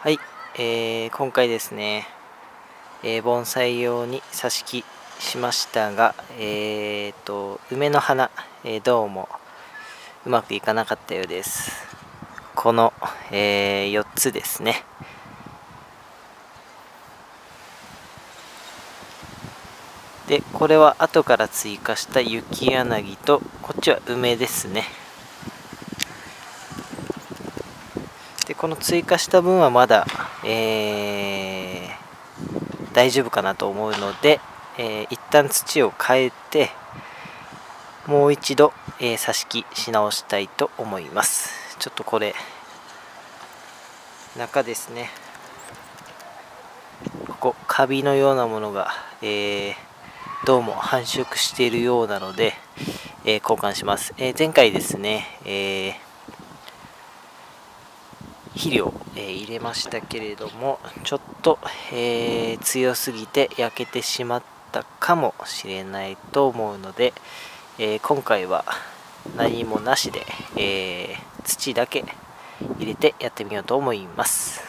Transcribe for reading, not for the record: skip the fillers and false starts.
はい、今回ですね、盆栽用に挿し木しましたが、梅の花、どうもうまくいかなかったようです。この、4つですね。で、これは後から追加した雪柳と、こっちは梅ですね。で、この追加した分はまだ、大丈夫かなと思うので、一旦土を変えてもう一度、挿し木し直したいと思います。ちょっとこれ中ですね、ここカビのようなものが、どうも繁殖しているようなので、交換します。前回ですね、肥料、入れましたけれども、ちょっと、強すぎて焼けてしまったかもしれないと思うので、今回は何もなしで、土だけ入れてやってみようと思います。